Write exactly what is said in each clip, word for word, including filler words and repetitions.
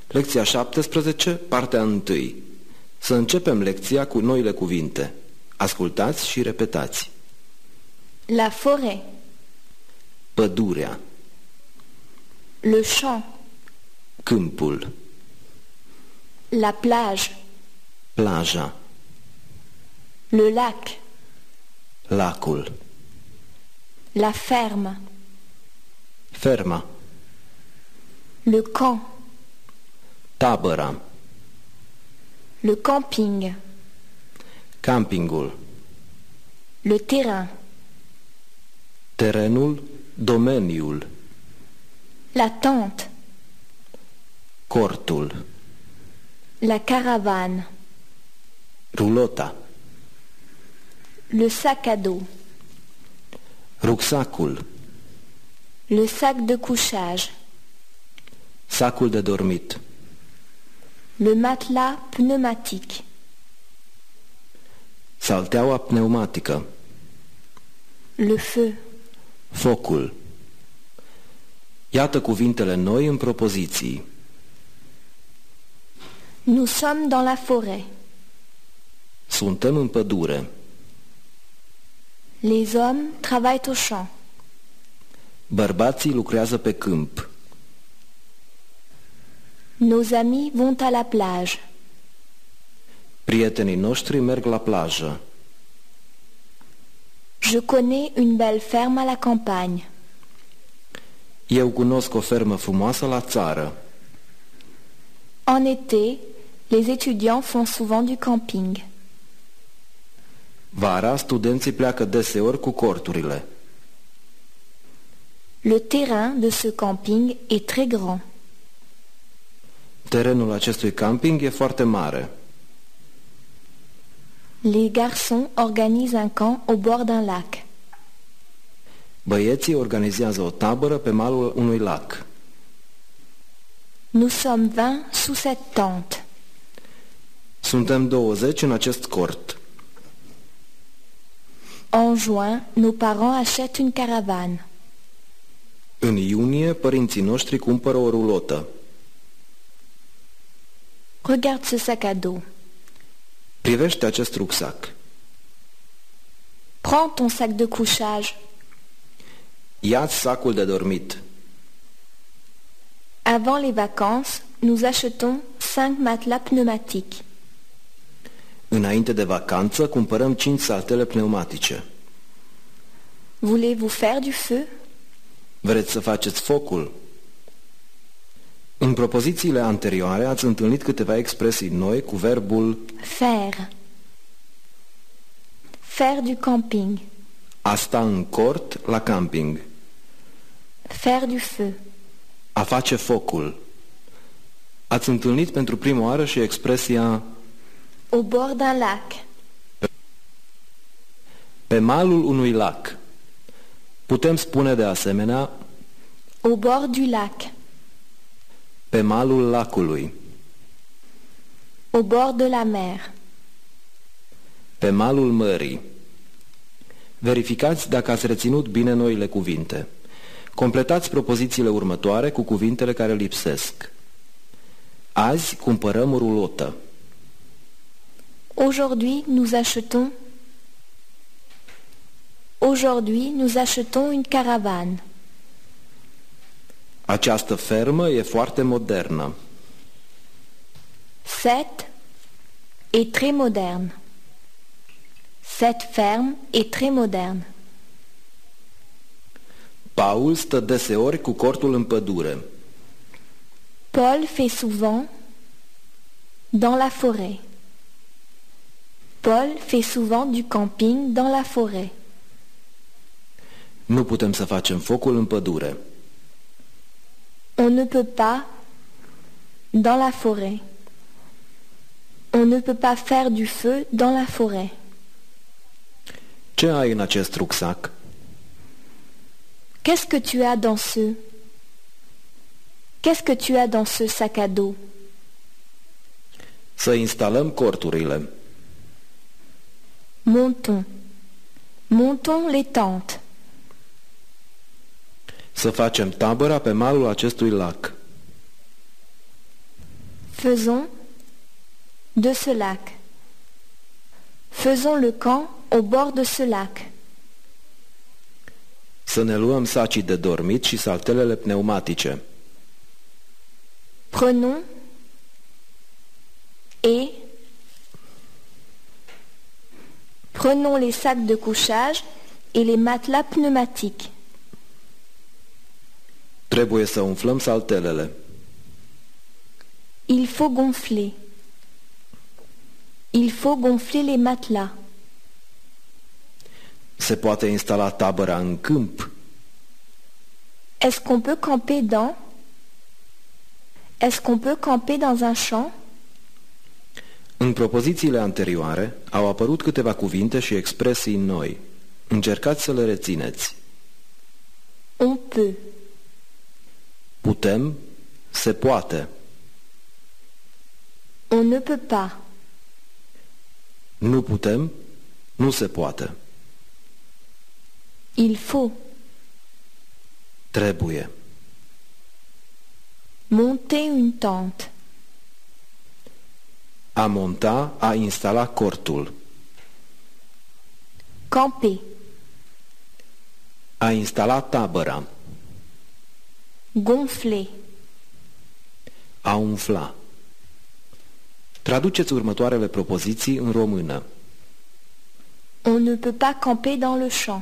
Lecția șaptesprezece, partea unu. Să începem lecția cu noile cuvinte. Ascultați și repetați. La forêt, Pădurea, le champ, câmpul, la plage, plaja, le lac, lacul, la ferme, ferma, le camp, tabăra, le camping, campingul, le terrain, terenul, domeniul, la tente, cortul, la caravane, rulota, le sac à dos, rucsacul, le sac de couchage, sacul de dormit, le matelas pneumatique, salteaua pneumatică, le feu, focul. Iată cuvintele noi în propoziții. nous sommes dans la forêt, Suntem în pădure. les hommes travaillent au champ, Bărbații lucrează pe câmp. nos amis vont à la plage, Prietenii noștri merg la plajă. je connais une belle ferme à la campagne, Eu cunosc o fermă frumoasă la țară. en été, les étudiants font souvent du camping, Vara, studenții pleacă deseori cu corturile. le terrain de ce camping est très grand, Terenul acestui camping e foarte mare. les garçons organisent un camp au bord d'un lac, Băieții organizează o tabără pe malul unui lac. nous sommes vingt sous cette tente, Suntem douăzeci în acest cort. en juin, nos parents achètent une caravane, În iunie, părinții noștri cumpără o rulotă. regarde ce sac à dos, Privește acest rucsac. prends ton sac de couchage, Ia-ți sacul de dormit. avant les vacances, nous achetons cinq matelas pneumatiques, Înainte de vacanță, cumpărăm cinci saltele pneumatice. voulez-vous faire du feu? Vreți să faceți focul? În propozițiile anterioare ați întâlnit câteva expresii noi cu verbul Faire. Faire du camping. a sta în cort la camping, Faire du feu. a face focul. Ați întâlnit pentru prima oară și expresia Au bord d'un lac. pe malul unui lac. Putem spune de asemenea Au bord du lac. pe malul lacului, Au bord de la mer. pe malul mării. Verificați dacă ați reținut bine noile cuvinte. Completați propozițiile următoare cu cuvintele care lipsesc. Azi cumpărăm o rulotă. Aujourd'hui, nous achetons Aujourd'hui, nous achetons une caravane. Această fermă e foarte modernă. Cette est très moderne. Cette ferme est très moderne. Paul stă deseori cu cortul în pădure. Paul fait souvent dans la forêt. Paul fait souvent du camping dans la forêt. Nu putem să facem focul în pădure. On ne peut pas dans la forêt. On ne peut pas faire du feu dans la forêt. Ce ai în acest rucsac? Qu'est-ce que tu as dans ce Qu'est-ce que tu as dans ce sac à dos? Să instalăm corturile. Montons. Montons les tentes. Să facem tabăra pe malul acestui lac. Faisons de ce lac. Faisons le camp au bord de ce lac. Să ne luăm sacii de dormit și saltelele pneumatice. Prenons et prenons les sacs de couchage et les matelas pneumatiques. Trebuie să umflăm saltelele. Il faut gonfler. Il faut gonfler les matelas. Se poate instala tabăra în câmp? Est-ce qu'on peut camper dans? Est-ce qu'on peut camper dans un champ? În propozițiile anterioare au apărut câteva cuvinte și expresii noi. Încercați să le rețineți. On peut. Putem, se poate. On ne peut pas. Nu putem, nu se poate. Il faut. Trebuie. Monter une tente. A monta, a instala cortul. Camper. A instala tabăra. Gonfler. A umfla. Traduceți următoarele propoziții în română. On ne peut pas camper dans le champ.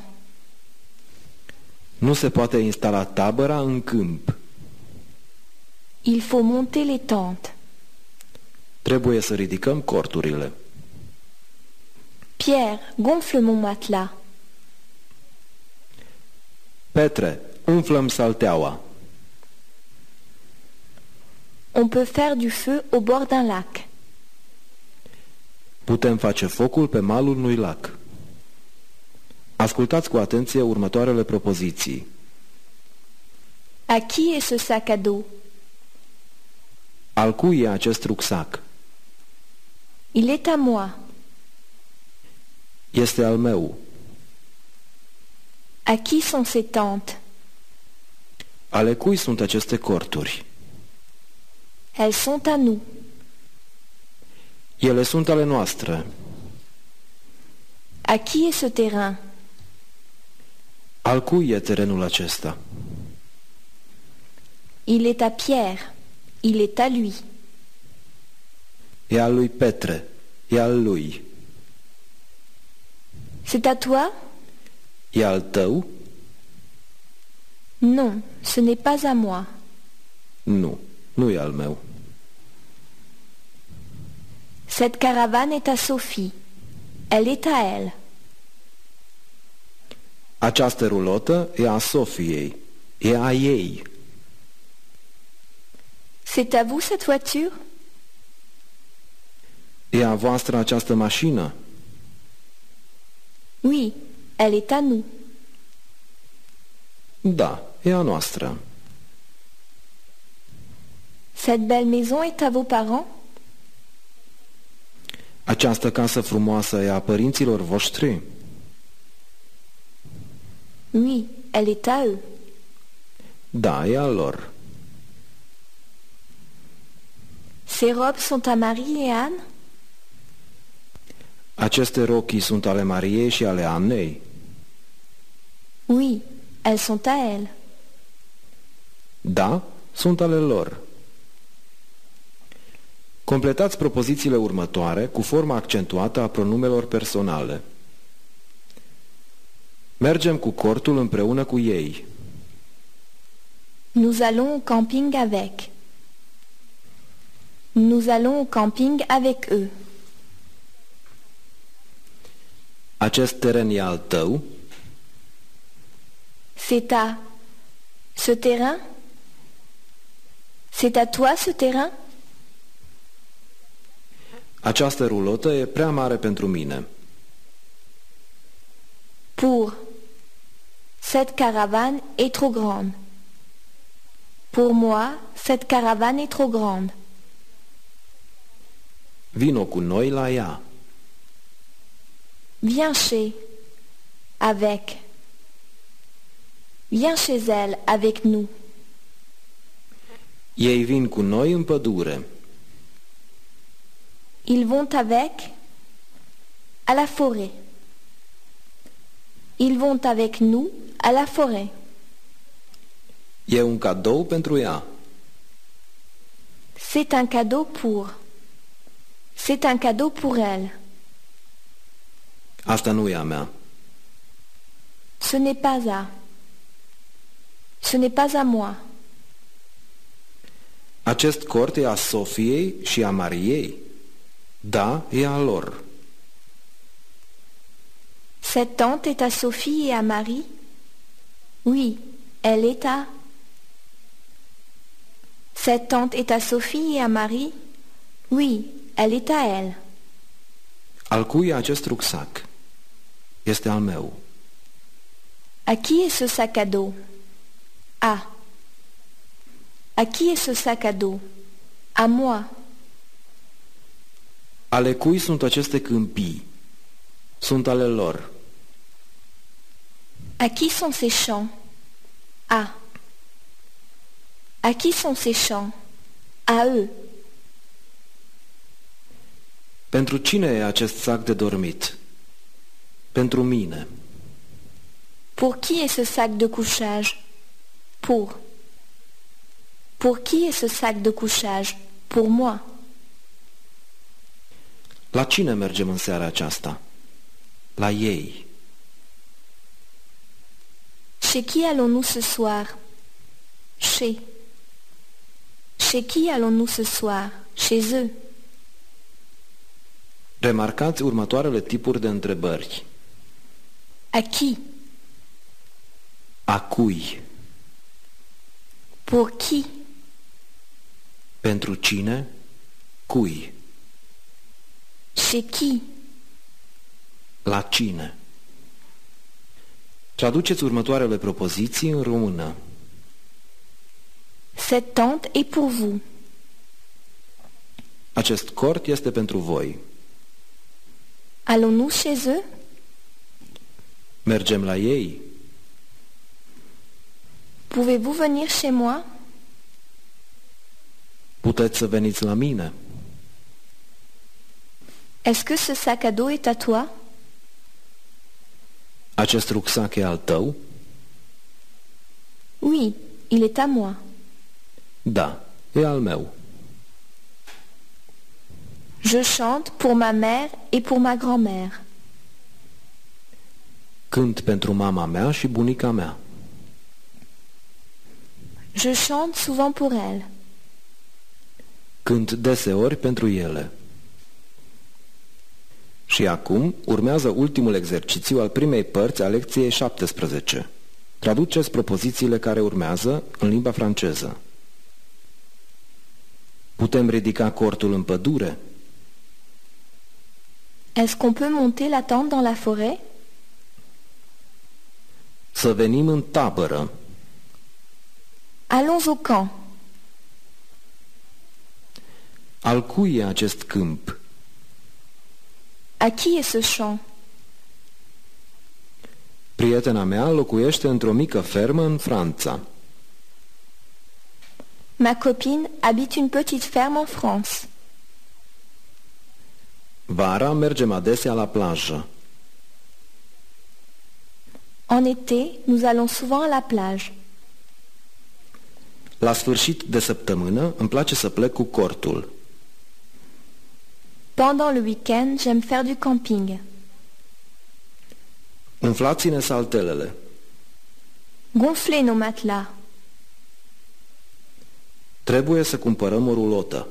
Nu se poate instala tabăra în câmp. Il faut monter les tentes. Trebuie să ridicăm corturile. Pierre, gonfle mon matelas. Petre, umflăm salteaua. On peut faire du feu au bord d'un lac. Putem face focul pe malul unui lac. Ascultați cu atenție următoarele propoziții. À qui est ce sac à dos? Al cui e acest rucsac? Il est à moi. Este al meu. À qui sont ces tentes? Ale cui sunt aceste corturi? Elles sont à nous. Ele sunt ale noastre. À qui est ce terrain? Al cui e terenul acesta? Il est à Pierre. Il est à lui. E al lui Petre. E al lui. C'est à toi? E al tău? Non, ce n'est pas à moi. Nu, nu e al meu. Cette caravane est à Sophie. Elle est à elle. Această rulotă e a Sofiei. E a ei. C'est à vous cette voiture? E a voastră această mașină? Oui, elle est à nous. Da, e a noastră. Cette belle maison est à vos parents? Această casă frumoasă e a părinților voștri? Oui, elle est à eux. Da, e a lor. Ces robes sont à Marie et Anne? Aceste rochii sunt ale Mariei și ale Anei? Oui, elles sont à elles. Da, sunt ale lor. Completați propozițiile următoare cu forma accentuată a pronumelor personale. Mergem cu cortul împreună cu ei. Nous allons au camping avec. Nous allons au camping avec eux. Acest teren e al tău? C'est à ce terrain? C'est à toi ce terrain? Această rulotă e prea mare pentru mine. Pour. Cette caravane est trop grande. Pour moi, cette caravane est trop grande. Vino cu noi la ea. Viens chez. Avec. Viens chez elle avec nous. Ei vin cu noi în pădure. Ils vont avec à la forêt. Ils vont avec nous à la forêt. E un cadou pentru ea. C'est un cadeau pour. C'est un cadeau pour elle. Asta nu e a mea. Ce n'est pas à. Ce n'est pas à moi. Acest cort e a Sofiei și a Mariei. Da, e a lor. Cette tente est à Sophie et à Marie? Oui, elle est à... Cette tente est à Sophie et à Marie? Oui, elle est à elle. Al cui e acest rucsac? Este al meu. À qui est ce sac à dos? À. À qui est ce sac à dos? À moi. Ale cui sunt aceste câmpii? Sunt ale lor. À qui sont ces champs? À. À qui sont ces champs? À eux. Pentru cine e acest sac de dormit? Pentru mine. Pour qui est ce sac de couchage? Pour. Pour qui est ce sac de couchage? Pour moi. La cine mergem în seara aceasta? La ei. Chez qui allons-nous ce soir? Chez. Chez qui allons-nous ce soir? Chez eux. Remarcați următoarele tipuri de întrebări. À qui? A cui? Pour qui? Pentru cine? Cui? Chez qui? La cine? Traduceți următoarele propoziții în română. Cette tente est pour vous. Acest cort este pentru voi. Allons-nous chez eux? Mergem la ei? Pouvez-vous venir chez moi? Puteți să veniți la mine? Est-ce que ce sac à dos est à toi? Acest rucsac e al tău? Oui, il est à moi. Da, e al meu. Je chante pour ma mère et pour ma grand-mère. Cânt pentru mama mea și bunica mea. Je chante souvent pour elle. Cânt deseori pentru ele. Și acum urmează ultimul exercițiu al primei părți a lecției șaptesprezece. Traduceți propozițiile care urmează în limba franceză. Putem ridica cortul în pădure? Est-ce qu'on peut monter la tente dans la forêt? Să venim în tabără. Allons au camp. Al cui e acest câmp? À qui est ce champ? Prietena mea locuiește într-o mică fermă în Franța. Ma copine habite une petite ferme en France. Vara mergem adesea la plajă. En été, nous allons souvent à la plage. La sfârșit de săptămână îmi place să plec cu cortul. Pendant le week-end, j'aime faire du camping. Umflați-ne saltelele. Gonfler nos matelas. Trebuie să cumpărăm o rulotă.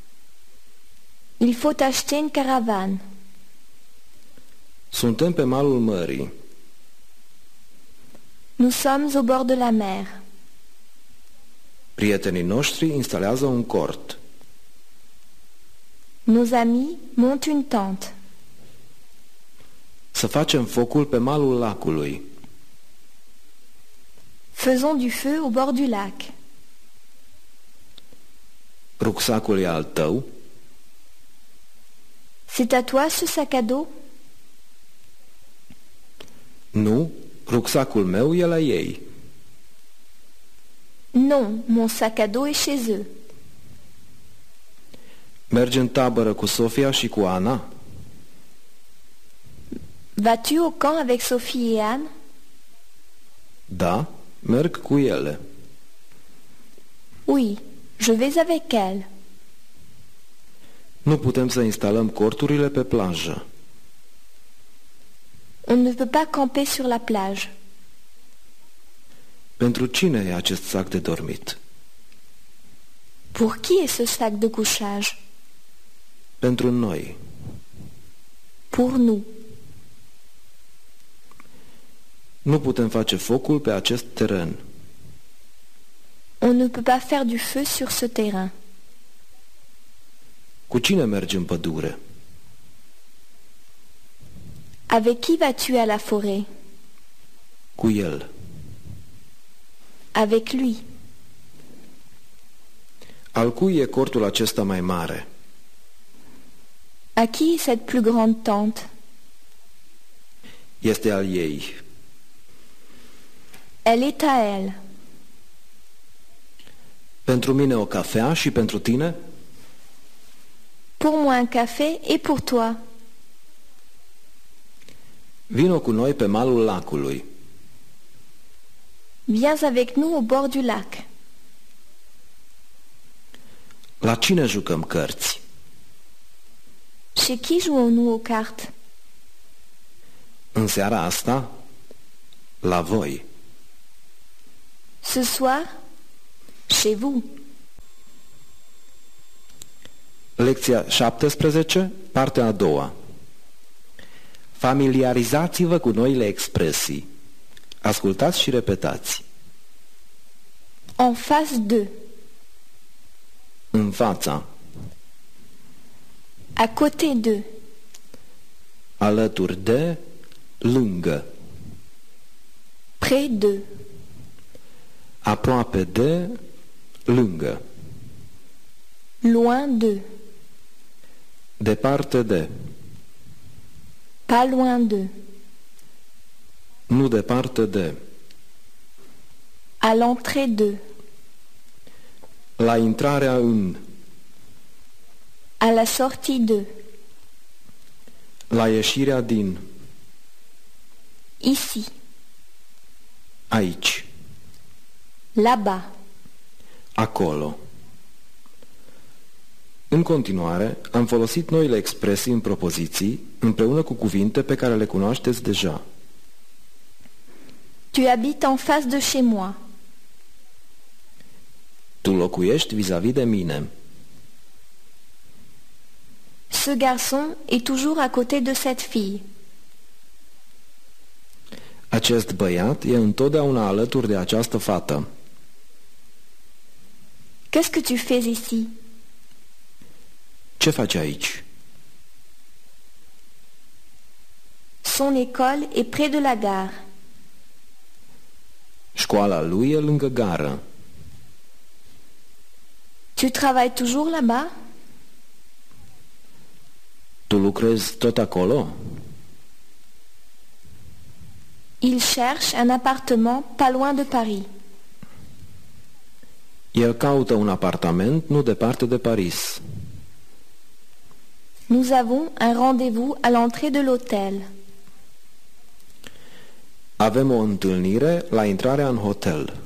Il faut acheter une caravane. Suntem pe malul mării. Nous sommes au bord de la mer. Prietenii noștri instalează un cort. Nos amis montent une tente. Să facem focul pe malul lacului. Faisons du feu au bord du lac. Rucsacul e al tău? C'est à toi ce sac à dos? Nu, rucsacul meu e la ei. Non, mon sac à dos est chez eux. Mergi în tabără cu Sofia și cu Ana? Vas-tu au camp avec Sophie et Anne? Da, merg cu ele. Oui, je vais avec elles. Nu putem să instalăm corturile pe plajă. On ne peut pas camper sur la plage. Pentru cine e acest sac de dormit? Pour qui est ce sac de couchage? Pentru noi. Pour nous. Nu putem face focul pe acest teren. On ne peut pas faire du feu sur ce terrain. Cu cine mergi în pădure? Avec qui vas-tu à la forêt? Cu el. Avec lui. Al cui e cortul acesta mai mare? À qui est cette plus grande tente? Este al ei. Elle est à elle. Pentru mine o cafea și pentru tine? Pour moi un café et pour toi. Vino cu noi pe malul lacului. Viens avec nous au bord du lac. La cine jucăm cărți? Chez qui jouons-nous aux cartes? În seara asta? La voi. Ce soir? Chez vous. Lecția șaptesprezece, partea a doua. Familiarizați-vă cu noile expresii. Ascultați și repetați. En face de. În fața. À côté de. Alături de, lângă. Près de. Aproape de, lângă. Loin de. Departe de. Pas loin de. Nu departe de. À l'entrée de. La intrarea în. À la sortie de. La ieșirea din. Ici. Aici. Là-bas. Acolo. În continuare, am folosit noile expresii în propoziții împreună cu cuvinte pe care le cunoașteți deja. Tu habites en face de chez moi. Tu locuiești vis-a-vis de mine. Ce garçon est toujours à côté de cette fille. Acest băiat e întotdeauna alături de această fată. Qu'est-ce que tu fais ici? Ce faci aici? Son école est près de la gare. Școala lui e lângă gară. Tu travailles toujours là-bas? Tu lucrezi tot acolo? Il cherche un appartement pas loin de Paris. El caută un apartament nu departe de Paris. Nous avons un rendez-vous à l'entrée de l'hôtel. Avem o întâlnire la intrarea în hotel.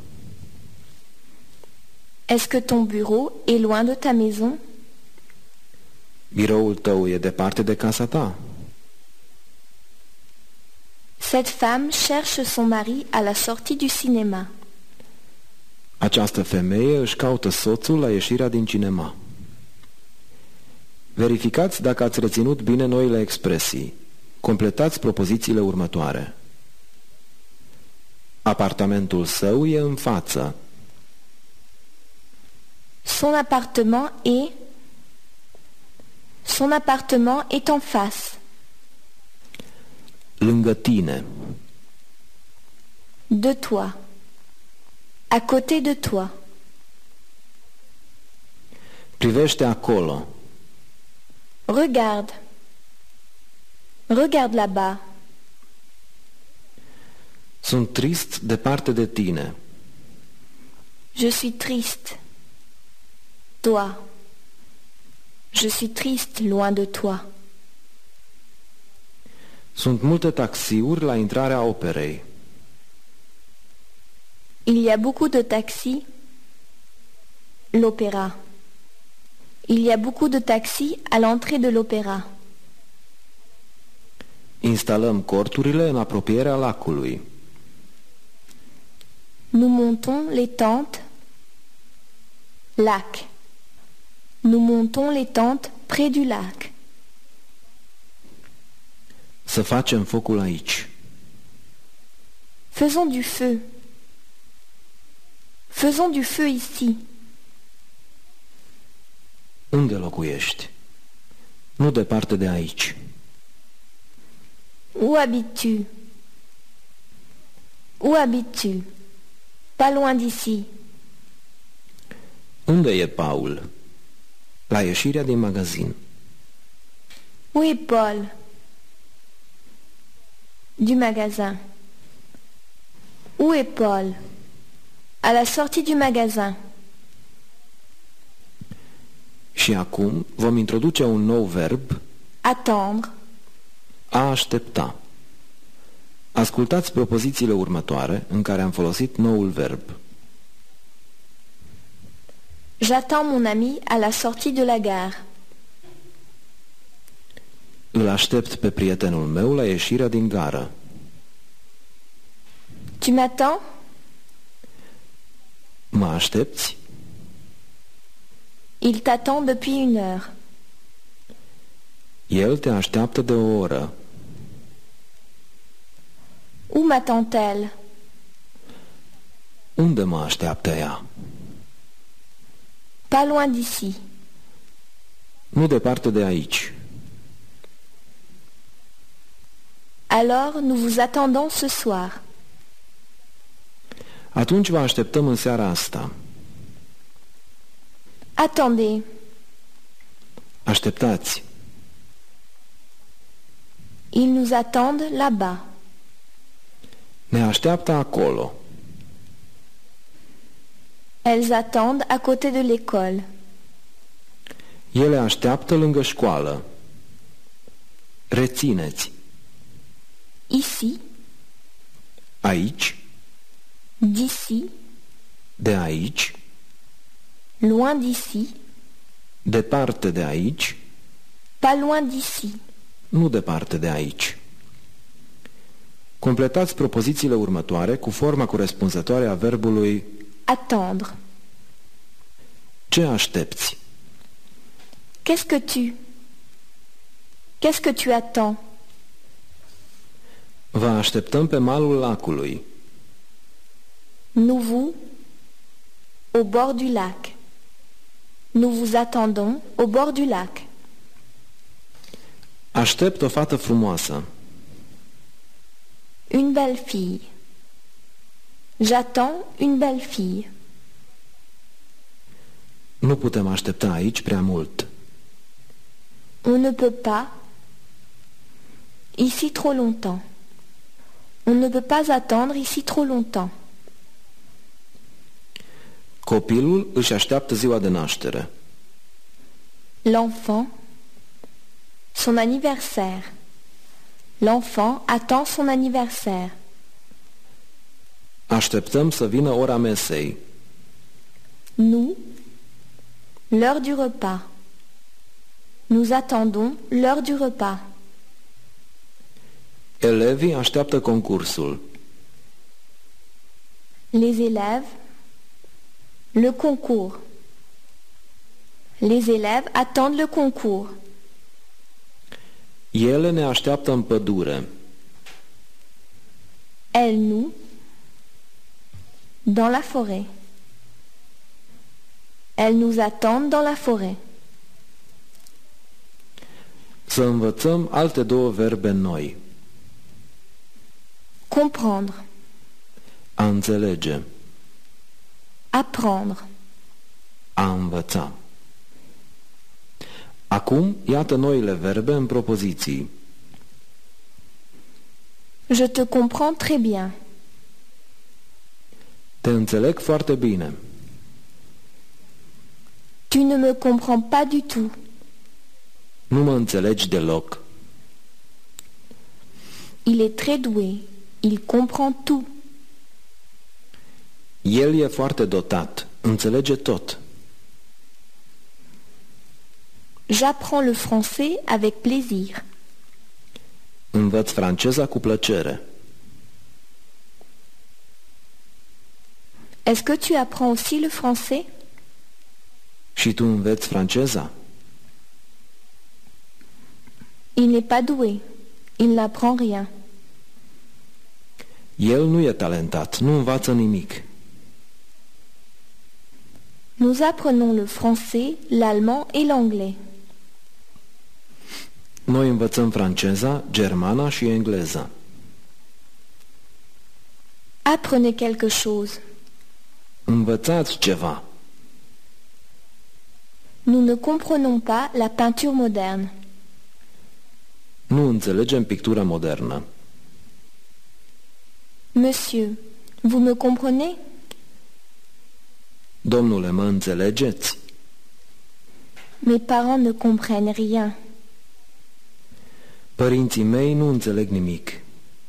Est-ce que ton bureau est loin de ta maison? Biroul tău e departe de casa ta. Cette femme cherche son mari à la sortie du cinéma. Această femeie își caută soțul la ieșirea din cinema. Verificați dacă ați reținut bine noile expresii. Completați propozițiile următoare. Apartamentul său e în față. Son appartement est... Son appartement est en face. Lângă tine. De toi. À côté de toi. Privește acolo. Regarde. Regarde là-bas. Sunt trist departe de tine. Je suis triste. Toi. Je suis triste loin de toi. Sunt multe taxiuri la intrarea operei. Il y a beaucoup de taxis. L'opéra. Il y a beaucoup de taxis à l'entrée de l'opéra. Instalăm corturile în apropierea lacului. Nous montons les tentes. Lac. Nous montons les tentes près du lac. Să facem focul aici. Faisons du feu. Faisons du feu ici. Unde locuiești? Nu departe de aici. Où habites-tu? Où habites-tu? Pas loin d'ici. Unde e Paul? La ieșirea din magazin. Où est Paul? Du magasin. Où est Paul? À la sortie du magasin. Și acum vom introduce un nou verb, Attendre. a aștepta. Ascultați propozițiile următoare în care am folosit noul verb. J'attends mon ami à la sortie de la gare. Îl aștept pe prietenul meu la ieșirea din gară. Tu m'attends? Mă aștepți? Il t'attend depuis une heure. El te așteaptă de o oră. Où m'attend-elle? Unde mă așteaptă ea? Pas loin d'ici. Nu departe de aici. Alors nous vous attendons ce soir. Atunci vă așteptăm în seara asta. Attendez. Așteptați. Ils nous attendent là-bas. Ne așteaptă acolo. Elles attendent à côté de l'école. Ele așteaptă lângă școală. Rețineți. Ici. Aici. D'ici. De aici. Loin d'ici. Departe de aici. Pas loin d'ici. Nu departe de aici. Completați propozițiile următoare cu forma corespunzătoare a verbului Attendre. ce aștepți? Qu'est-ce que tu? Qu'est-ce que tu attends? Vă așteptăm pe malul lacului. Nous vous, au bord du lac. Nous vous attendons au bord du lac. Aștept o fată frumoasă. Une belle fille. J'attends une belle fille. Nu putem aștepta aici prea mult. On ne peut pas. Ici trop longtemps. On ne peut pas attendre ici trop longtemps. Copilul își așteaptă ziua de naștere. L'enfant, son anniversaire. L'enfant attend son anniversaire. Așteptăm să vină ora mesei. Nous, l'heure du repas. Nous attendons l'heure du repas. Elevii așteaptă concursul. Les élèves, le concours. Les élèves attendent le concours. Ele ne așteaptă în pădure. Elles nous, dans la forêt. Elles nous attendent dans la forêt. Să învățăm alte două verbe noi. Comprendre. A înțelege. Apprendre. A învăța. Acum, iată noile verbe în propoziții. Je te comprends très bien. Te înțeleg foarte bine. Tu ne me comprends pas du tout. Nu mă înțelegi deloc. Il est très doué. Il comprend tout. El e foarte dotat. Înțelege tot. J'apprends le français avec plaisir. Învăț franceza cu plăcere. Est-ce que tu apprends aussi le français? Și tu înveți franceza? Il n'est pas doué. Il n'apprend rien. El nu e talentat, nu învață nimic. Nous apprenons le français, l'allemand et l'anglais. Noi învățăm franceza, germana și engleza. Apprenez quelque chose. Învățați ceva. Nous ne comprenons pas la peinture moderne. Nu înțelegem pictura modernă. Monsieur, vous me comprenez? Domnule, mă înțelegeți? Mes parents ne comprennent rien. Părinții mei nu înțeleg nimic.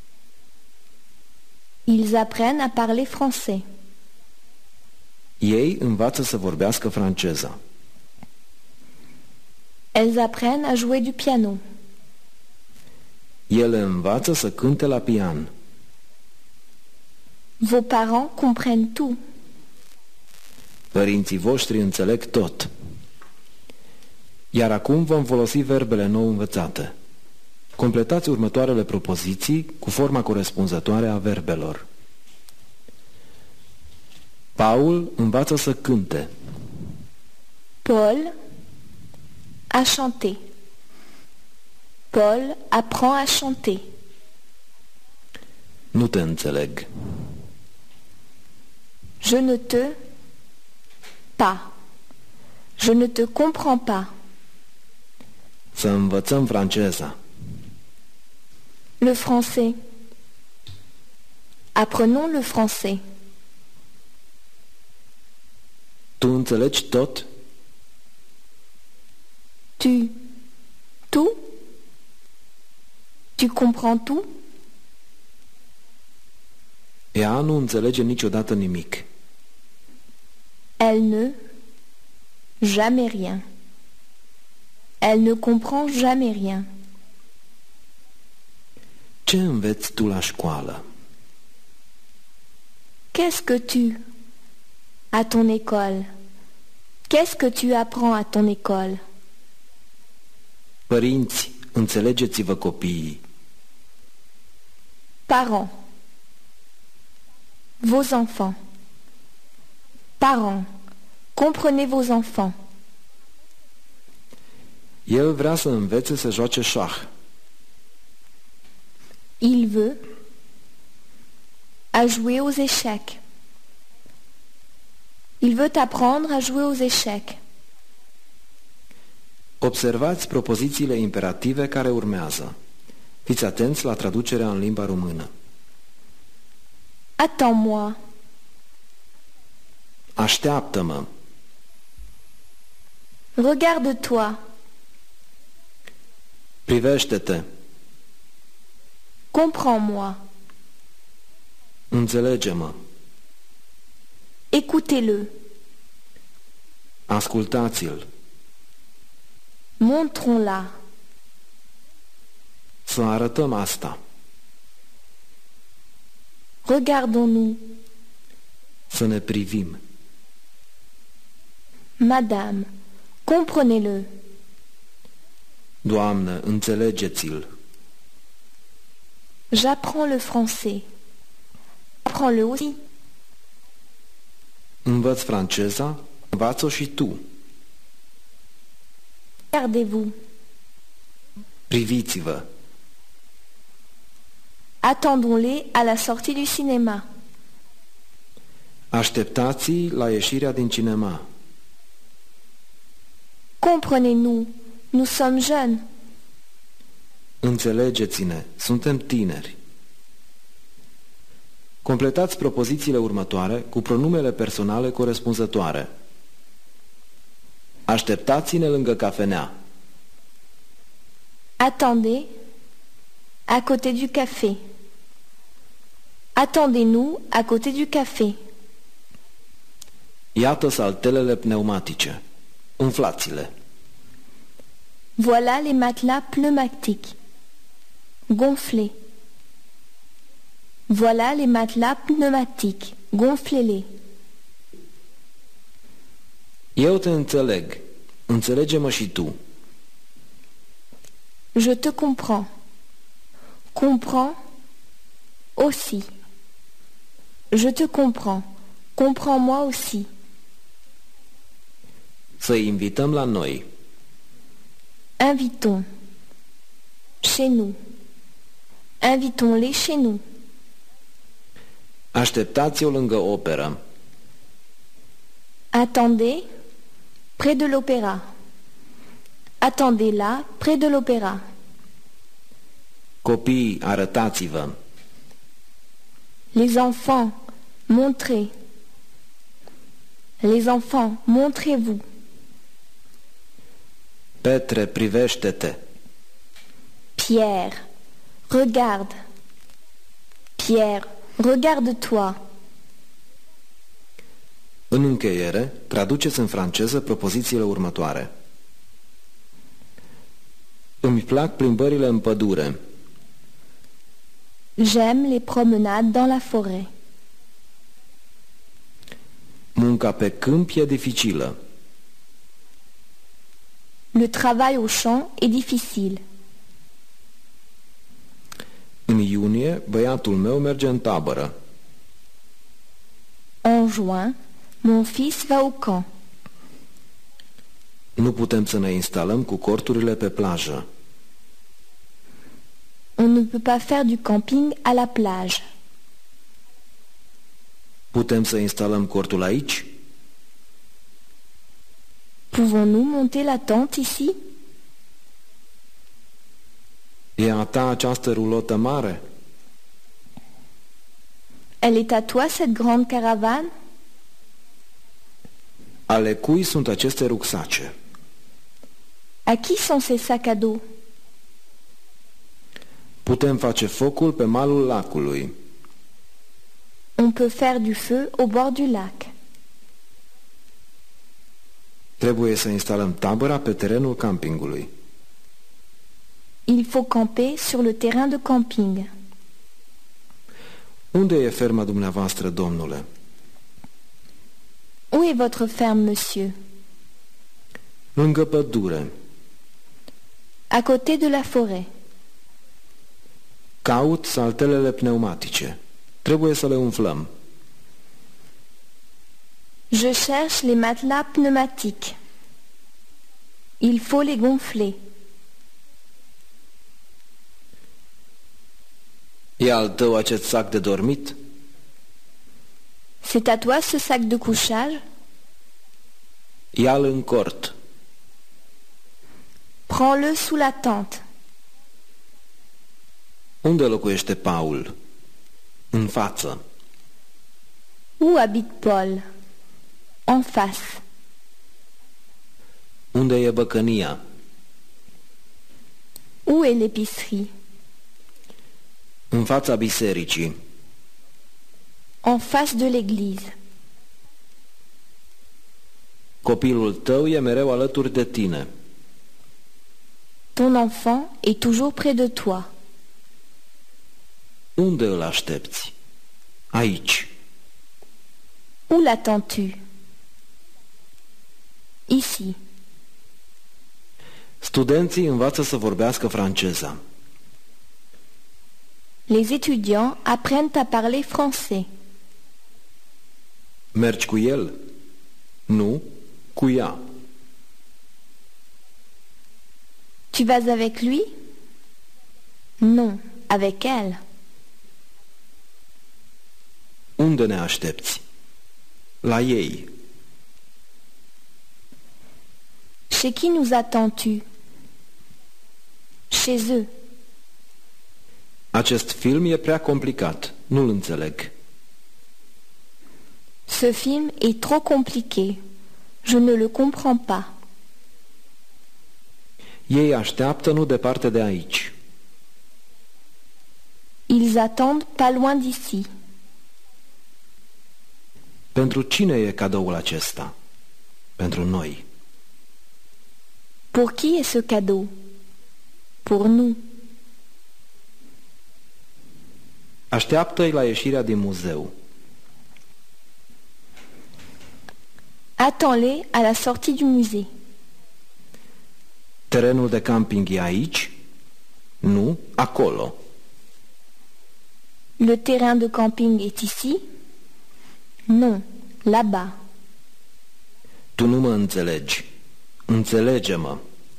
Ils apprennent à parler français. Ei învață să vorbească franceza. Elles apprennent à jouer du piano. Ele învață să cânte la pian. Vos parents comprennent tout. Părinții voștri înțeleg tot. Iar acum vom folosi verbele nou învățate. Completați următoarele propoziții cu forma corespunzătoare a verbelor. Paul învață să cânte. Paul a chanté. Paul apprend à chanter. Nu te înțeleg. Je ne te pas. Je ne te comprends pas. Să învățăm franceza. Le français. Apprenons le français. Tu înțelegi tot? Tu. Tout? Tu comprends tout? Ea nu înțelege niciodată nimic. Elle ne. Jamais rien. Elle ne comprend jamais rien. Ce înveți tu la școală? Qu'est-ce que tu à ton école? Qu'est-ce que tu apprends à ton école? Părinți, înțelegeți-vă copiii. Parents. Vos enfants. Parents. Comprenez vos enfants. El vrea să învețe să joace șah. Il veut à jouer aux échecs. Il veut apprendre à jouer aux échecs. Observați propozițiile imperative care urmează. Fiți atenți la traducerea în limba română. Attends-moi. Așteaptă-mă. Regarde-toi. Privește-te. Comprends-moi. Înțelege-mă. Écoutez-le. Ascultați-l. Montrons-la. Să arătăm asta. Regardons-nous. Să ne privim. Madame, comprenez-le. Doamnă, înțelegeți-l. J'apprends le français. Apprends-le aussi. Învăț franceza, învață-o și tu. Regardez-vous. Priviți-vă. Attendons-les à la sortie du cinéma. Așteptați-i la ieșirea din cinema. Comprenez-nous. Nous sommes jeunes. Înțelegeți-ne, suntem tineri. Completați propozițiile următoare cu pronumele personale corespunzătoare. Așteptați-ne lângă cafenea. Attendez, à côté du café. Attendez-nous à côté du café. Iată saltelele pneumatice. Umflați-le. Voilà les matelas pneumatiques. Gonflez. Voilà les matelas pneumatiques. Gonflez-les. Eu te înțeleg. Înțelege-mă și tu. Je te comprends. Comprends aussi. Je te comprends. Comprends-moi aussi. Să-i invităm la noi. Invitons. Chez nous. Invitons-les chez nous. Așteptați-o lângă operă. Attendez, près de l'opéra. Attendez-la, près de l'opéra. Copiii, arătați-vă. Les enfants, montrez. Les enfants, montrez-vous. Petre, privește-te. Pierre, regarde. Pierre, regarde-toi. În încheiere, traduceți în franceză propozițiile următoare. Îmi plac plimbările în pădure. J'aime les promenades dans la forêt. Munca pe câmp e dificilă. Le travail au champ est difficile. În iunie, băiatul meu merge în tabără. En juin, mon fils va au camp. Nu putem să ne instalăm cu corturile pe plajă. On ne peut pas faire du camping à la plage. Putem să instalăm cortul aici? Pouvons-nous monter la tente ici? E a ta această rulotă mare? Elle est à toi cette grande caravane? Ale cui sunt aceste rucsace? À qui sont ces sacs à dos? Putem face focul pe malul lacului. On peut faire du feu au bord du lac. Trebuie să instalăm tabăra pe terenul campingului. Il faut camper sur le terrain de camping. Unde e ferma dumneavoastră, domnule? Où est votre ferme, monsieur? Lângă pădure. À côté de la forêt. Caut saltelele pneumatice. Trebuie să le umflăm. Je cherche les matelas pneumatiques. Il faut les gonfler. E al tău acest sac de dormit? C'est à toi ce sac de couchage? Ia-l în cort. Prends-le sous la tente. Unde locuiește Paul? În față. Où habite Paul? En face. Unde e băcănia? Où est l'épicerie? În fața bisericii. En face de l'église. Copilul tău e mereu alături de tine. Ton enfant est toujours près de toi. Unde îl aștepți? Aici. Où l'attends-tu? Ici. Studenții învață să vorbească franceza. Les étudiants apprennent à parler français. Mergi cu el? Nu, cu ea. Tu vas avec lui? Non, avec elle. Unde ne aștepți? La ei. Chez qui nous attends-tu? Chez eux. Acest film e prea complicat. Nu-l înțeleg. Ce film est trop compliqué. Je ne le comprends pas. Ei așteaptă nu departe de aici. Ils attendent pas loin d'ici. Pentru cine e cadoul acesta? Pentru noi. Pour qui est ce cadeau? Pour nous. Așteaptă-i la ieșirea din muzeu. Attends-les à la sortie du musée. Terenul de camping e aici? Nu, acolo. Le terrain de camping est ici? Non, là-bas. Tu nu mă înțelegi. Înțelege-mă.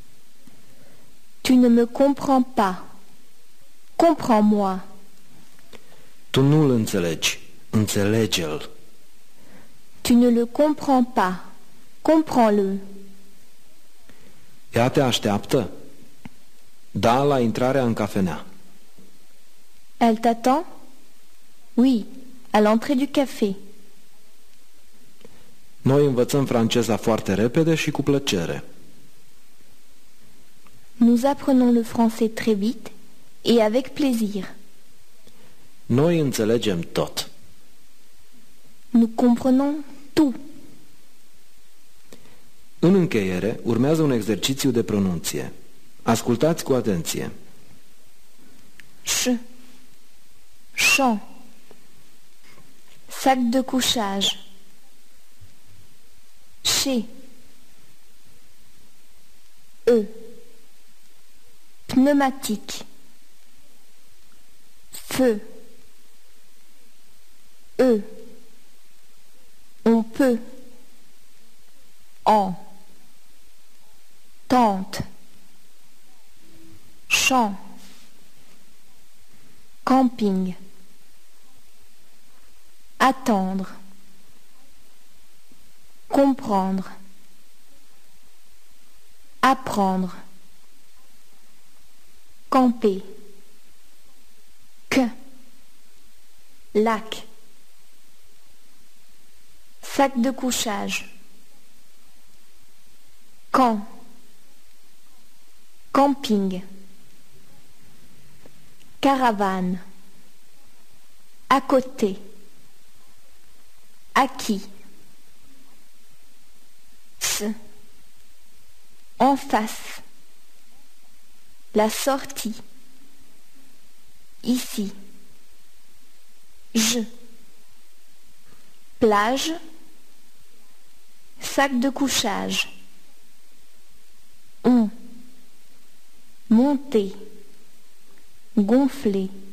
Tu ne me comprends pas. Comprends-moi. Tu nu-l înțelegi. Înțelege-l. Tu ne le comprends pas. Comprends-le. Ea te așteaptă? Da, la intrarea în cafenea. Elle t'attend? Oui, à l'entrée du café. Noi învățăm franceza foarte repede și cu plăcere. Nous apprenons le français très vite et avec plaisir. Noi înțelegem tot. Nous comprenons tout. În încheiere, urmează un exercițiu de pronunție. Ascultați cu atenție. Ch, champ, sac de couchage, chez, E, pneumatique, feu, E, on peut, en, tente, champ, camping, attendre, comprendre, apprendre, camper, que, lac, sac de couchage, camp, camping, caravane, à côté, acquis, s, en face, la sortie, ici, je, plage, sac de couchage, on, monter, gonfler.